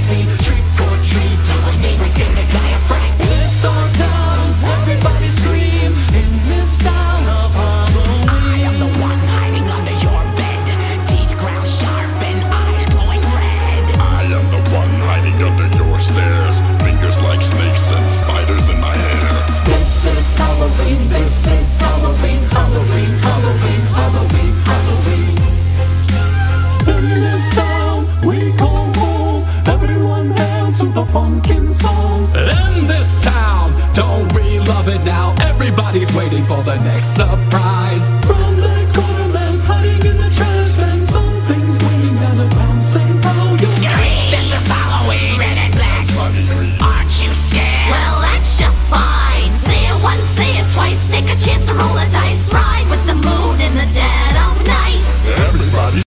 see. Trick or treat till my neighbors gonna die of fright. It's our town, everybody scream in this town of Halloween. I am the one hiding under your bed, teeth ground sharp and eyes glowing red. I am the one hiding under your stairs, fingers like snakes and spiders in my hair. This is Halloween, this is Halloween, Halloween, Halloween, Halloween, Halloween. In this town we call home, everyone hail to the pumpkin song. In this town, don't we love it now? Everybody's waiting for the next surprise.